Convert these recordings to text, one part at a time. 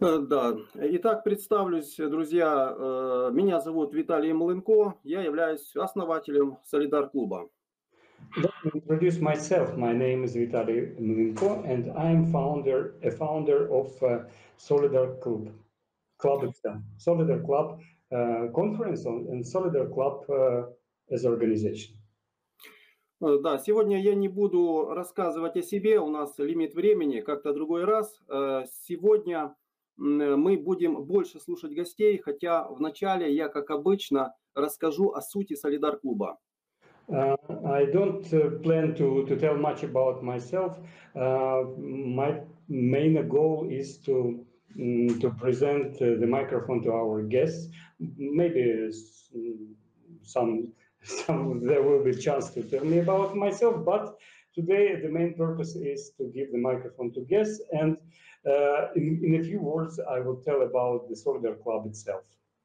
Да. Итак, представлюсь, друзья. Меня зовут Виталий Млынко. Я являюсь основателем Солидар-клуба. Let me introduce myself. My name is Vitaly Mlinko, and I'm a founder of Solidar Club itself, Solidar Club conference and Solidar Club as organization. Да, сегодня я не буду рассказывать о себе, у нас лимит времени, как-то другой раз. Сегодня мы будем больше слушать гостей, хотя вначале я, как обычно, расскажу о сути Солидар-клуба. I don't plan to tell much about myself. My main goal is to present the microphone to our guests. Maybe some there will be a chance to tell me about myself, but today the main purpose is to give the microphone to guests, and in a few words I will tell about the Solidar Club itself.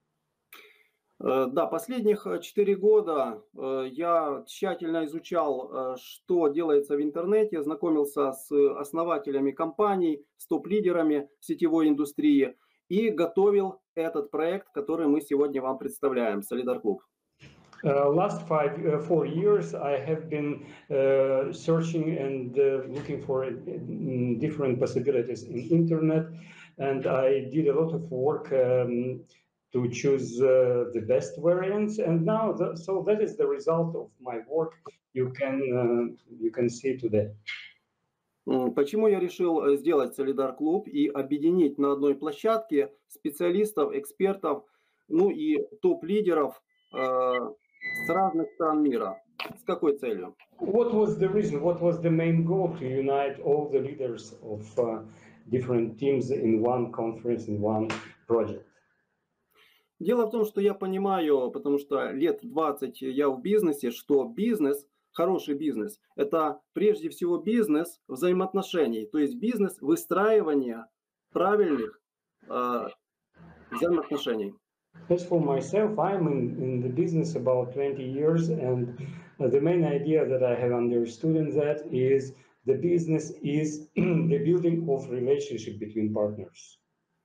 Да, последних 4 года я тщательно изучал, что делается в интернете, знакомился с основателями компаний, с топ-лидерами сетевой индустрии и готовил этот проект, который мы сегодня вам представляем, Солидар Клуб. Last 4 years, I have been searching and looking for different possibilities in internet, and I did a lot of work to choose the best variants. And now, so that is the result of my work. You can see today. Почему я решил сделать Солидар Клуб и объединить на одной площадке специалистов, экспертов, ну и топ-лидеров с разных стран мира? С какой целью? What was the reason? What was the main goal to unite all the leaders of different teams in one conference, in one project? Дело в том, что я понимаю, потому что лет 20 я в бизнесе, что бизнес, хороший бизнес, это прежде всего бизнес взаимоотношений, то есть бизнес выстраивания правильных взаимоотношений. As for myself, I'm in the business about 20 years, and the main idea that I have understood in that is the business is the building of relationship between partners.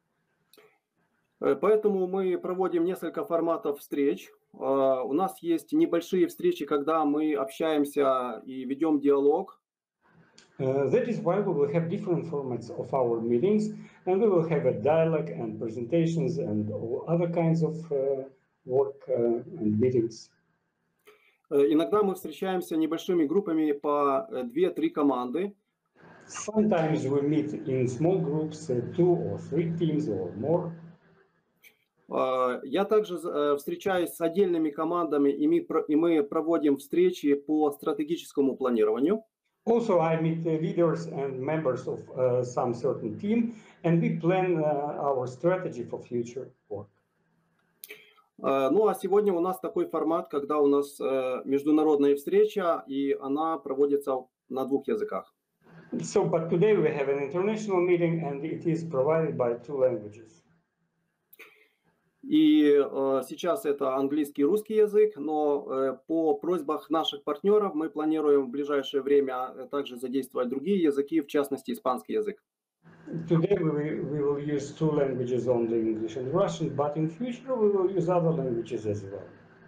Поэтому мы проводим несколько форматов встреч. У нас есть небольшие встречи, когда мы общаемся и ведем диалог. That is why we will have different formats of our meetings, and we will have a dialogue and presentations and all other kinds of work and meetings. Иногда мы встречаемся небольшими группами по 2-3 команды. Sometimes we meet in small groups, 2 or 3 teams or more. Я также встречаюсь с отдельными командами, и мы проводим встречи по стратегическому планированию. Also, I meet leaders and members of some certain team, and we plan our strategy for future work. Ну а сегодня у нас такой формат, когда у нас международная встреча, и она проводится на 2 языках. So, but today we have an international meeting, and it is provided by 2 languages. И сейчас это английский и русский язык, но по просьбам наших партнеров мы планируем в ближайшее время также задействовать другие языки, в частности испанский язык. Today we will use 2 languages only, English and Russian, but in future we will use other languages as well.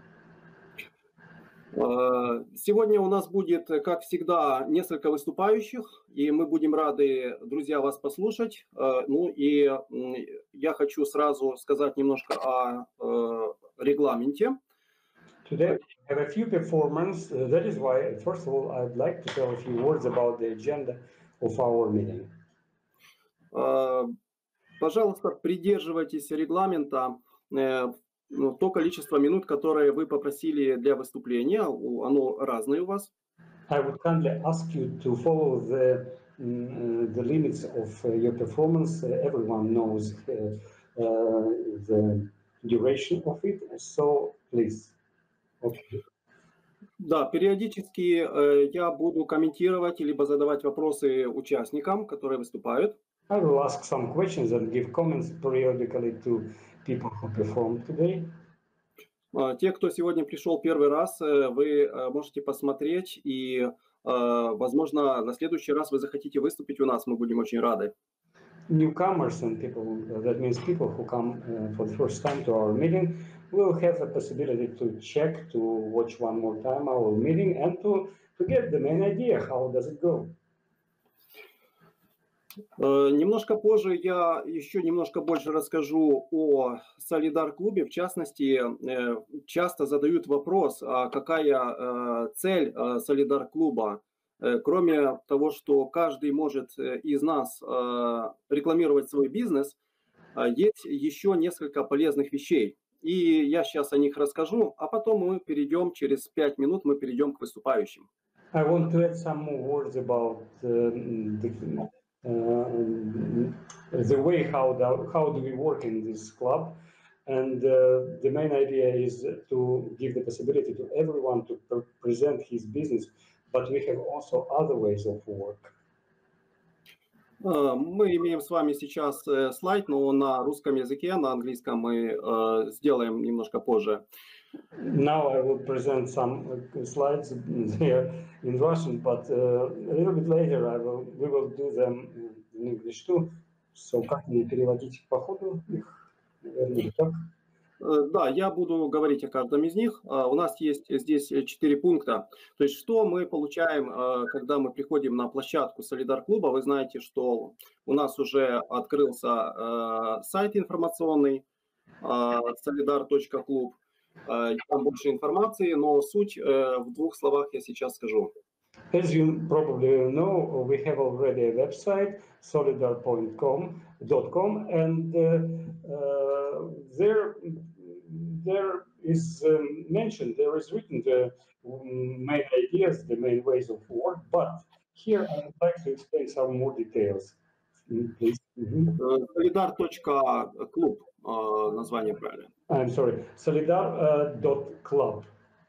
Сегодня у нас будет, как всегда, несколько выступающих, и мы будем рады, друзья, вас послушать. Ну и я хочу сразу сказать немножко о регламенте. Today we have a few performers. That is why, first of all, I'd like to tell a few words about the agenda of our meeting. Пожалуйста, придерживайтесь регламента. То количество минут, которые вы попросили для выступления, оно разное у вас. I would kindly ask you to follow the limits of your performance. Everyone knows the duration of it, so please. Okay. Да, периодически я буду комментировать либо задавать вопросы участникам, которые выступают. I will ask some questions and give comments periodically to people who performed today. Те, кто сегодня пришел первый раз, вы можете посмотреть, и, возможно, на следующий раз вы захотите выступить у нас, мы будем очень рады. newcomers and people, that means people who come for the first time to our meeting, will have the possibility to check, to watch one more time our meeting, and to get the main idea, how does it go. Немножко позже я еще немножко больше расскажу о Солидар-клубе. В частности, часто задают вопрос, а какая цель Солидар-клуба? Кроме того, что каждый может из нас рекламировать свой бизнес, есть еще несколько полезных вещей. И я сейчас о них расскажу, а потом мы перейдем, через 5 минут мы перейдем к выступающим. I want to add some more words about the way how do we work in this club, and the main idea is to give the possibility to everyone to present his business, but we have also other ways of work. Мы имеем с вами сейчас слайд, но на русском языке, на английском мы сделаем немножко позже. Now I will present some slides there in Russian, but a little bit later we will do them in English too. So как мне переводить по ходу их? Наверное, так. Да, я буду говорить о каждом из них. У нас есть здесь 4 пункта. То есть, что мы получаем, когда мы приходим на площадку Солидар-клуба. Вы знаете, что у нас уже открылся сайт информационный solidar.club. Там больше информации, но суть в 2 словах я сейчас скажу. As you probably know, we have already a website, solidar.com, and there is mentioned, there is written the main ideas, the main ways of work, but here I would like to explain some more details. Please. Solidar.club, название правильно. I'm sorry, solidar.club.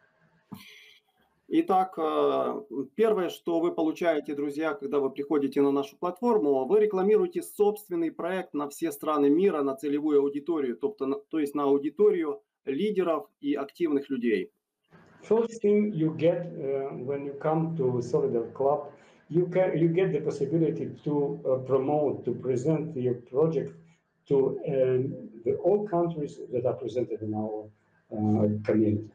Итак, первое, что вы получаете, друзья, когда вы приходите на нашу платформу, вы рекламируете собственный проект на все страны мира, на целевую аудиторию, то есть на аудиторию лидеров и активных людей. First thing you get when you come to Solidar Club, you get the possibility to promote, to present your project to all countries that are presented in our community.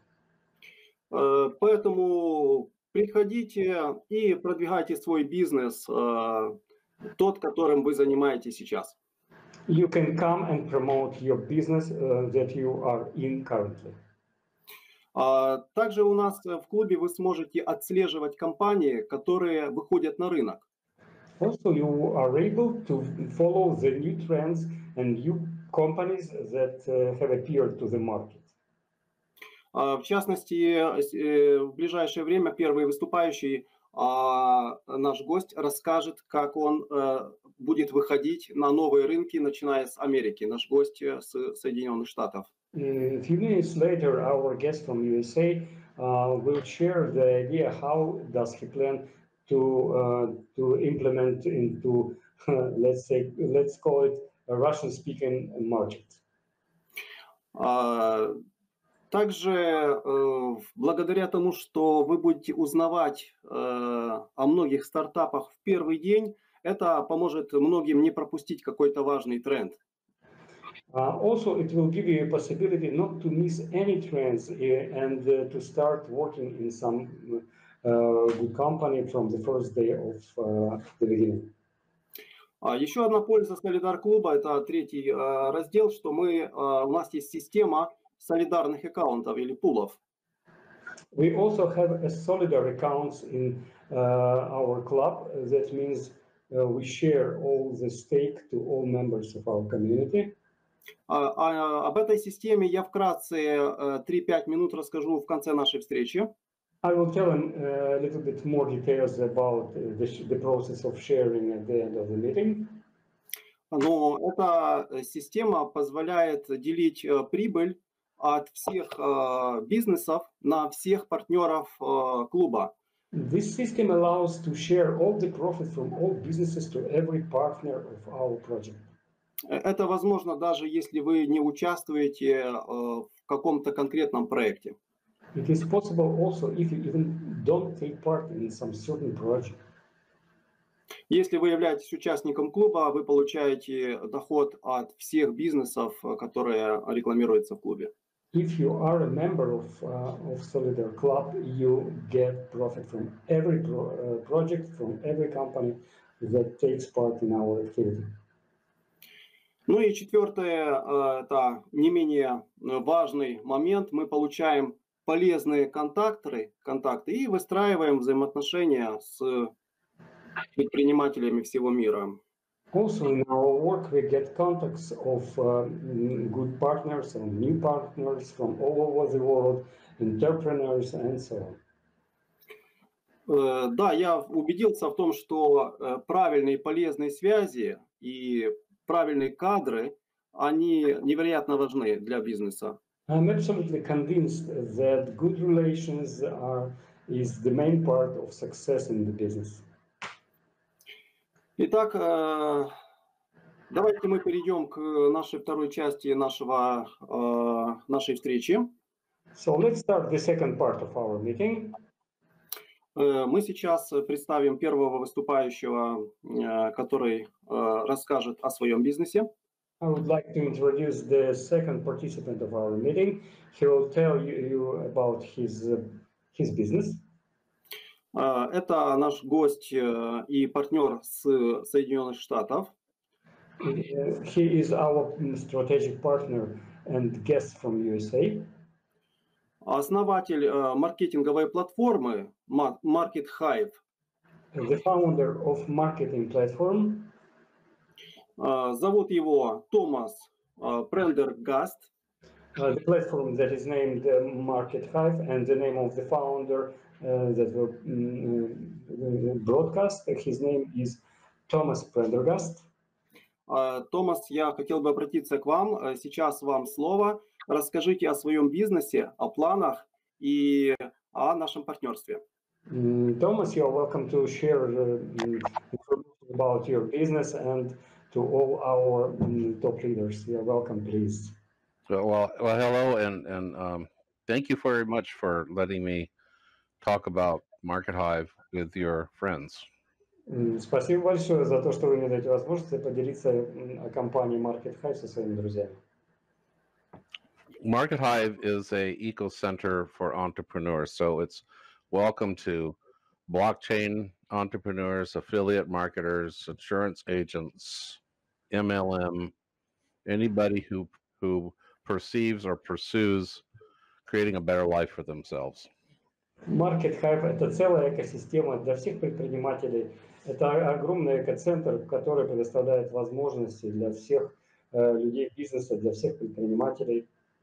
Поэтому приходите и продвигайте свой бизнес, тот, которым вы занимаетесь сейчас. You can come and promote your business that you are in currently. Также у нас в клубе вы сможете отслеживать компании, которые выходят на рынок. Also, you are able to follow the new trends and new companies that have appeared to the market. В частности, в ближайшее время первый выступающий, наш гость, расскажет, как он будет выходить на новые рынки, начиная с Америки. Наш гость с Соединенных Штатов. A few minutes later, our guest from USA will share the idea how does he plan to implement into, let's call it a Russian-speaking market. Также благодаря тому, что вы будете узнавать о многих стартапах в первый день, это поможет многим не пропустить какой-то важный тренд. Also, it will give you a possibility not to miss any trends and to start working in some good company from the first day of the beginning. Еще одна польза Солидар-клуба, это третий раздел, что у нас есть система солидарных аккаунтов или пулов. We also have a Solidar accounts in our club. That means we share all the stake to all members of our community. Об этой системе я вкратце 3-5 минут расскажу в конце нашей встречи. I will tell them a little bit more details about the process of sharing at the end of the meeting. Но эта система позволяет делить прибыль от всех бизнесов на всех партнеров клуба. This system allows to share all the profit from all businesses to every partner of our project. Это возможно даже если вы не участвуете в каком-то конкретном проекте. It is possible also if you even don't take part in some certain project. Если вы являетесь участником клуба, вы получаете доход от всех бизнесов, которые рекламируются в клубе. If you are a member of Solidar Club, you get profit from every project, from every company that takes part in our activity. Ну и четвертое, это не менее важный момент. Мы получаем полезные контакты и выстраиваем взаимоотношения с предпринимателями всего мира. Also, in our work, we get contacts of good partners and new partners from all over the world, entrepreneurs and so on. Да, я убедился в том, что правильные и полезные связи и правильные кадры, они невероятно важны для бизнеса. I'm absolutely convinced that good relations is the main part of success in the business. Итак, давайте мы перейдем к нашей второй части нашей встречи. So let's start the second part of our meeting. Мы сейчас представим первого выступающего, который расскажет о своем бизнесе. I would like to introduce the second participant of our meeting. He will tell you about his business. Это наш гость и партнер с Соединенных Штатов. He is our strategic partner and guest from USA. Основатель маркетинговой платформы Market Hive. The founder of marketing platform. Зовут его Томас Прендергаст. The platform that is named Market Hive, and the name of the founder that will broadcast, his name is Thomas Prendergast. Томас, я хотел бы обратиться к вам. Сейчас вам слово. Расскажите о своем бизнесе, о планах и о нашем партнерстве. Thomas, you are welcome to share information about your business and to all our top leaders. You are welcome, please. Well, hello, and thank you very much for letting me talk about Market Hive with your friends. Спасибо большое за то, что вы мне даете возможность поделиться о компании Market Hive со своими друзьями. Market Hive is a eco center for entrepreneurs, so it's welcome to blockchain entrepreneurs, affiliate marketers, insurance agents, MLM, anybody who perceives or pursues creating a better life for themselves. Market Hive – это целая экосистема для всех предпринимателей. Это огромный экоцентр, который предоставляет возможности для всех людей бизнеса, для всех предпринимателей.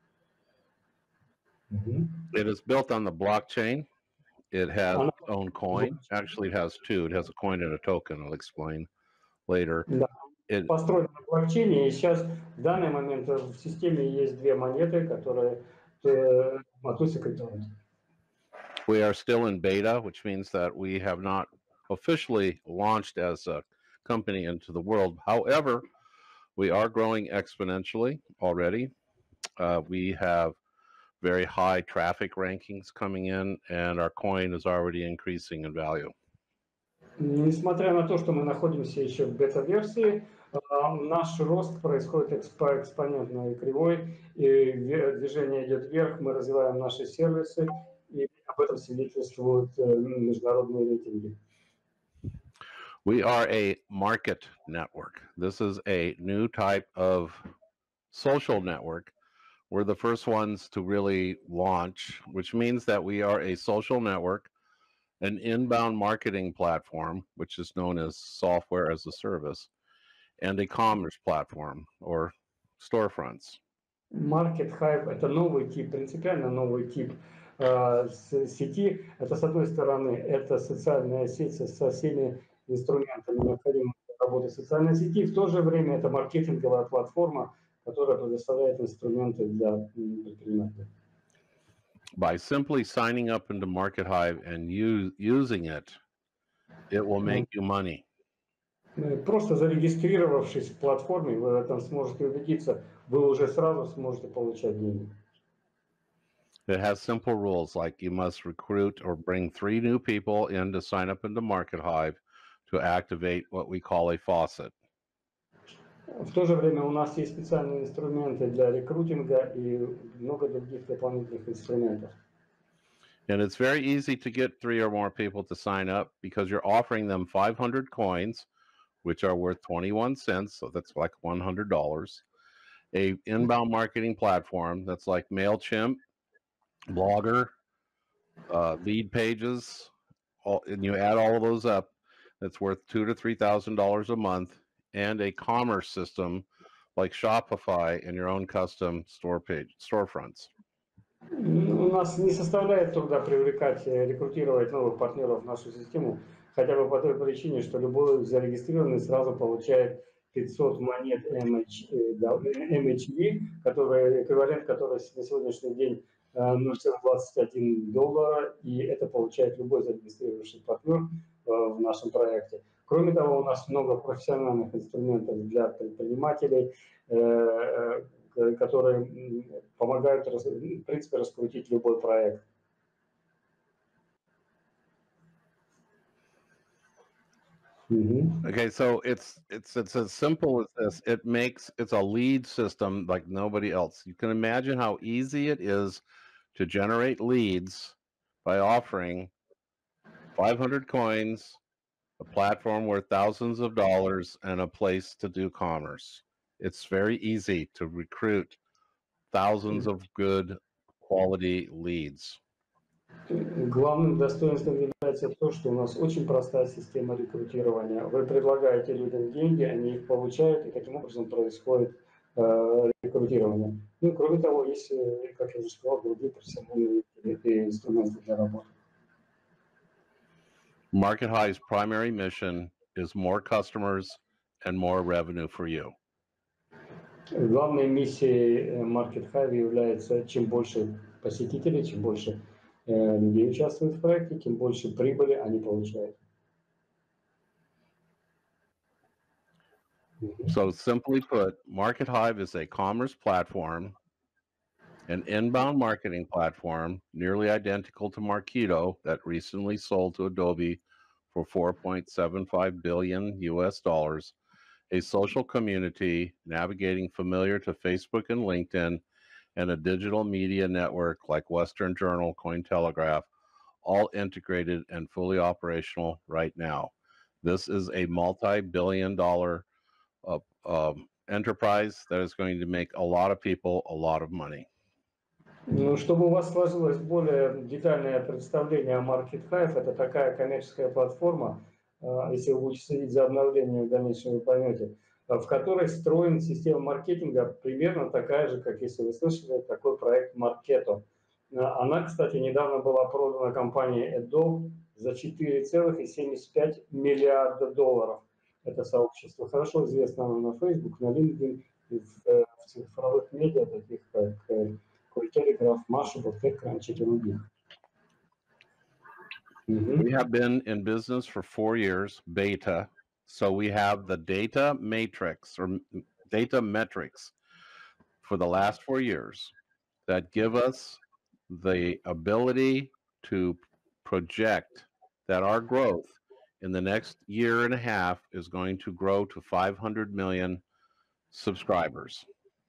It is built on the blockchain. It has its own coin. Actually, it has two. It has a coin and a token. I'll explain later. Да. Построен на блокчейне, и сейчас в данный момент в системе есть две монеты, которые относятся к этому. We are still in beta, which means that we have not officially launched as a company into the world. However, we are growing exponentially already. We have very high traffic rankings coming in, and our coin is already increasing in value. Несмотря на то, что мы находимся еще в бета-версии, наш рост происходит экспонентной кривой, и движение идет вверх, мы развиваем наши сервисы, и об этом свидетельствуют международные рейтинги. We are a market network. This is a new type of social network. We're the first ones to really launch, which means that we are a social network, an inbound marketing platform, which is known as software as a service, and a commerce platform or storefronts. Market Hive – это новый тип, принципиально новый тип сети. Это, с одной стороны, это социальная сеть со всеми инструментами необходимыми для работы социальной сети. В то же время это маркетинговая платформа, которая предоставляет инструменты для предпринимателей. By simply signing up into Market Hive and using it, it will make you money. Просто зарегистрировавшись в платформе, вы в этом сможете убедиться, вы уже сразу сможете получать деньги. It has simple rules like you must recruit or bring 3 new people in to sign up into Market Hive to activate what we call a faucet. В то же время у нас есть специальные инструменты для рекрутинга и много других дополнительных инструментов. And it's very easy to get 3 or more people to sign up because you're offering them 500 coins, which are worth 21 cents. So that's like $100. A inbound marketing platform that's like MailChimp, Blogger, Lead Pages, and you add all of those up, that's worth $2,000 to $3,000 a month, and a commerce system like Shopify and your own custom storefronts. У нас не составляет труда привлекать, рекрутировать новых партнеров в нашу систему, хотя бы по той причине, что любой зарегистрированный сразу получает 500 монет MHV, который, эквивалент которой на сегодняшний день $0.21, и это получает любой зарегистрированный партнер в нашем проекте. Кроме того, у нас много профессиональных инструментов для предпринимателей, которые помогают, в принципе, раскрутить любой проект. Okay, so it's as simple as this. It's a lead system like nobody else. You can imagine how easy it is to generate leads by offering 500 coins, a platform worth thousands of dollars, and a place to do commerce. It's very easy to recruit thousands of good quality leads. Главным достоинством является то, что у нас очень простая система рекрутирования. Вы предлагаете людям деньги, они их получают, и таким образом происходит рекрутирование. Ну, кроме того, есть, как я уже сказал, другие профессиональные инструменты для работы. Market Hive's primary mission is more customers and more revenue for you. Главной миссией Market Hive является, чем больше посетителей, чем больше людей участвуют в проекте, тем больше прибыли они получают. So simply put, Market Hive is a commerce platform, an inbound marketing platform nearly identical to Marketo that recently sold to Adobe for $4.75 billion US, a social community navigating familiar to Facebook and LinkedIn, and a digital media network like Western Journal, Cointelegraph, all integrated and fully operational right now. This is a multi-billion-dollar enterprise that is going to make a lot of people a lot of money. Ну, чтобы у вас сложилось более детальное представление о Market Hive, это такая коммерческая платформа, если вы будете следить за обновлением в дальнейшем, вы поймете, в которой встроена система маркетинга примерно такая же, как если вы слышали, такой проект Marketo. Она, кстати, недавно была продана компанией Adobe за $4,75 миллиарда. Это сообщество хорошо известно на Facebook, на LinkedIn, в цифровых медиа, таких как Cointelegraph, Mashable, TechCrunch и других. We have been in business for 4 years, beta. So we have the data matrix or data metrics for the last 4 years that give us the ability to project that our growth in the next year and a half is going to grow to 500 million subscribers.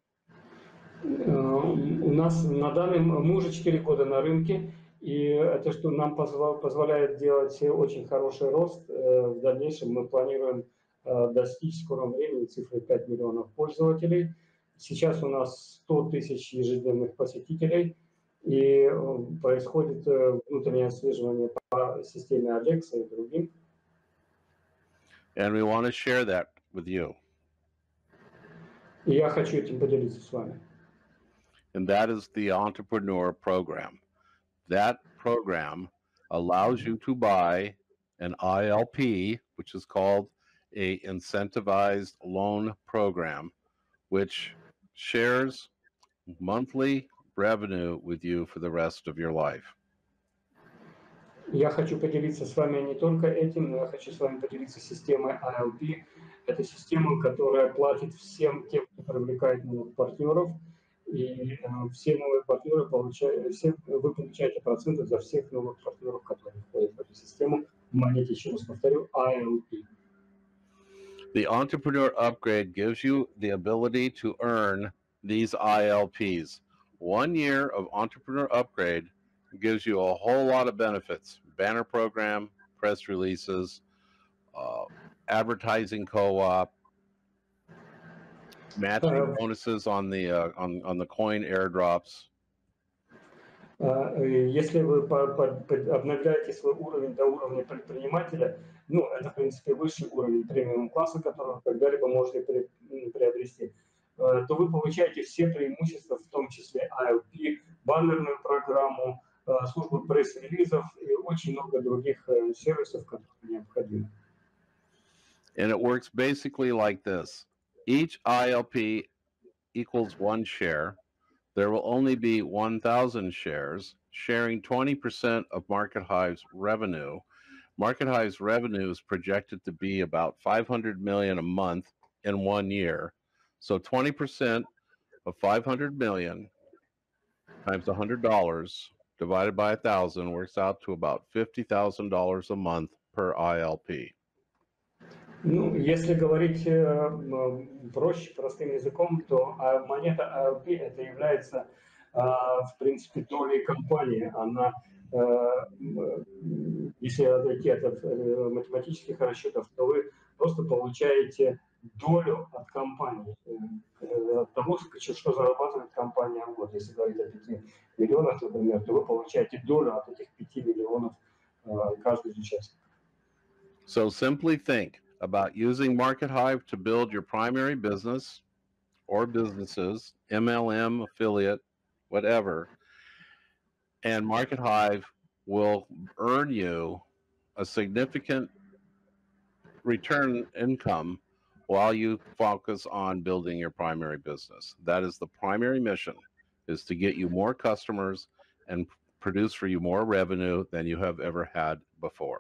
У нас на данный мы уже 4 года на рынке, и это что нам позволяет делать очень хороший рост. В дальнейшем мы планируем достичь в скором времени цифры 5 миллионов пользователей. Сейчас у нас 100 тысяч ежедневных посетителей, и происходит внутреннее отслеживание по системе Alexa и другим. And we want to share that with you. И я хочу этим поделиться с вами. And that is the Entrepreneur Program. That program allows you to buy an ILP, which is called a incentivized loan program, which shares monthly revenue with you for the rest of your life. Я хочу поделиться с вами не только этим, но я хочу с вами поделиться системой ILP. Это система, которая платит всем тем, кто привлекает новых партнеров. И все новые партнеры получают, вы получаете проценты за всех новых партнеров, которые входят в эту систему монете, еще раз повторю, ILP. The Entrepreneur Upgrade gives you the ability to earn these ILPs. 1 year of Entrepreneur Upgrade gives you a whole lot of benefits: banner program, press releases, advertising co-op, matching bonuses on the coin airdrops. Если вы обновляете свой уровень до уровня предпринимателя, ну, это, в принципе, высший уровень премиум-класса, который вы когда-либо можете приобрести, то вы получаете все преимущества, в том числе ILP, баннерную программу, службу пресс-релизов и очень много других сервисов, которые необходимы. And it works basically like this. Each ILP equals 1 share. There will only be 1,000 shares, sharing 20% of Market Hive's revenue. Market Hive's revenue is projected to be about $500 million a month in 1 year. So 20% of $500 million times $100 divided by 1,000 works out to about $50,000 a month per ILP. Ну, если говорить проще, простым языком, то монета ILP это является, в принципе, долей компании. Она, если отойти от математических расчетов, то вы просто получаете долю от компании, от того, что зарабатывает компания в год. Если говорить о 5 миллионах, например, то вы получаете долю от этих 5 миллионов каждый из участников. So simply think about using Market Hive to build your primary business or businesses, MLM, affiliate, whatever, and Market Hive will earn you a significant return income while you focus on building your primary business. That is the primary mission, is to get you more customers and produce for you more revenue than you have ever had before.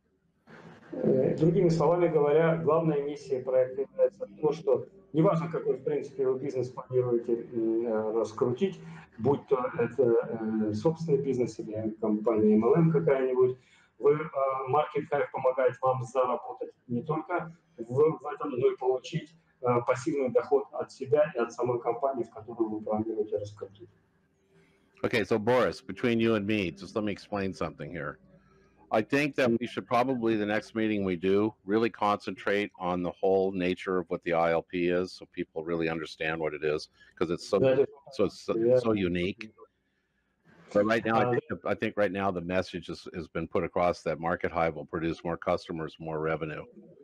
Другими словами говоря, главная миссия проекта является то, что неважно, какой, в принципе, вы бизнес планируете раскрутить, будь то это собственный бизнес или компания MLM какая-нибудь, Market Hive помогает вам заработать не только в этом, но и получить пассивный доход от себя и от самой компании, в которую вы планируете раскрутить. Okay, so Boris, between you and me, just let me explain something here. I think that we should probably, the next meeting we do, really concentrate on the whole nature of what the ILP is, so people really understand what it is, because it's so unique. But right now, I think right now the message has been put across that Market Hive will produce more customers, more revenue,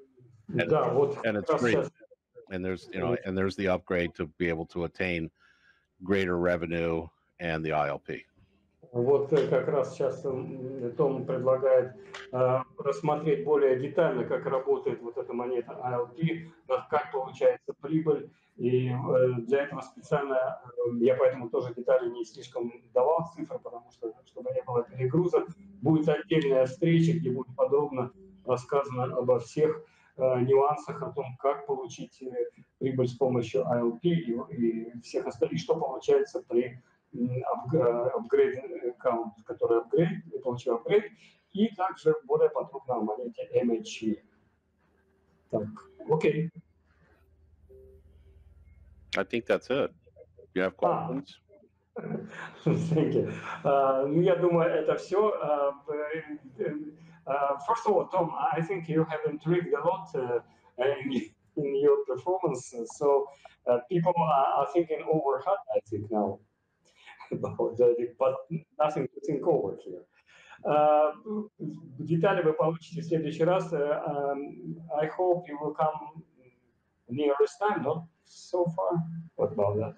and it's free. And there's the upgrade to be able to attain greater revenue and the ILP. Вот как раз сейчас Том предлагает рассмотреть более детально, как работает вот эта монета ILP, как получается прибыль. И для этого специально, я поэтому тоже детали не слишком давал цифры, потому что, чтобы не было перегруза, будет отдельная встреча, где будет подробно рассказано обо всех нюансах, о том, как получить прибыль с помощью ILP и всех остальных, что получается при апгрейд аккаунт, который получил апгрейд, и также более подробно о монете MHE. Так, окей. I think that's it. Do you have questions? Thank you. Ну, я думаю, это все. First of all, Tom, I think you have intrigued a lot in your performance, so people are thinking overhead, I think, now. But nothing to think over here. Детали вы получите в следующий раз. I hope you will come nearest time, not so far. What about that?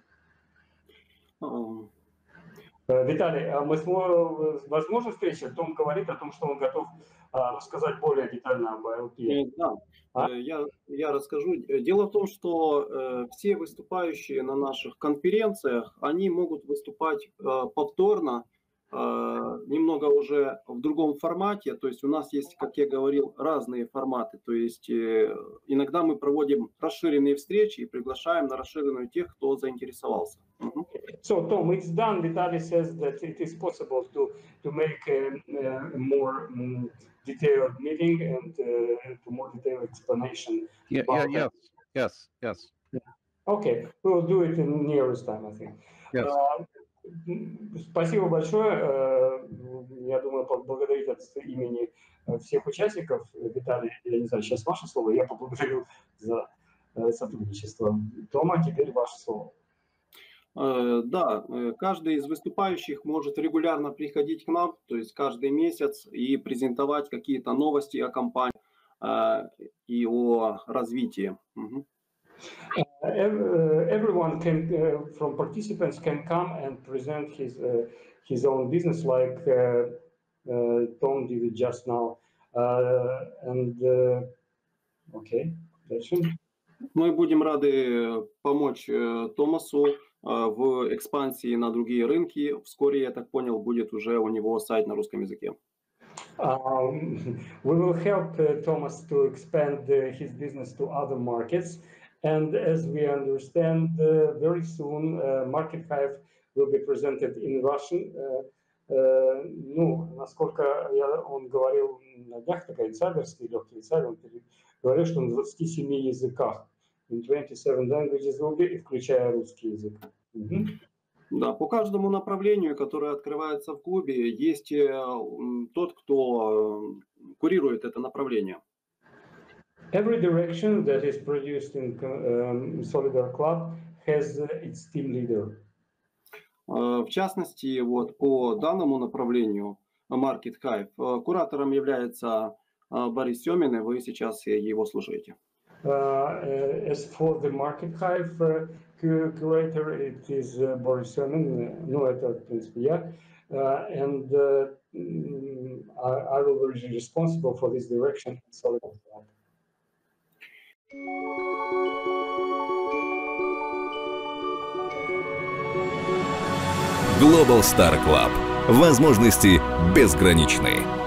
Виталий, возможно встреча? Том говорит о том, что он готов рассказать более детально об ILP. Да, я расскажу. Дело в том, что все выступающие на наших конференциях, они могут выступать повторно немного уже в другом формате. То есть у нас есть, как я говорил, разные форматы. То есть иногда мы проводим расширенные встречи и приглашаем на расширенную тех, кто заинтересовался. So Tom, it's done. Vitaly says that it is possible to make a more detailed meeting and to more detailed explanation. Yes. Okay, we'll do it in nearest time, I think. Yes. Спасибо большое. Я думаю, поблагодарить от имени всех участников. Виталий, я не знаю, сейчас ваше слово. Я поблагодарю за сотрудничество. Тома, теперь ваше слово. Да, каждый из выступающих может регулярно приходить к нам, то есть каждый месяц, и презентовать какие-то новости о компании и о развитии. Everyone from participants can come and present his own business, like Tom did it just now. Okay, that's it. Мы будем рады помочь Томасу в экспансии на другие рынки. Вскоре, я так понял, будет уже у него сайт на русском языке. We will help Thomas to expand his business to other markets. And as we understand, very soon Market Hive will be presented in Russian. Ну, насколько он говорил на днях, такая инсайдерская, легкий инсайдер, он говорил, что на 27 языках. In 27 languages will be, включая русский язык. Да, по каждому направлению, которое открывается в клубе, есть тот, кто курирует это направление. Every direction that is produced in Solidar Club has its team leader. В частности, вот по данному направлению Market Hive куратором является Борис Семин, и вы сейчас его слушаете. As for the Market Hive curator, it is Boris Semin. Ну, это, в принципе, я. And I will be responsible for this direction in Solidar Club. Global Star Club. Возможности безграничны.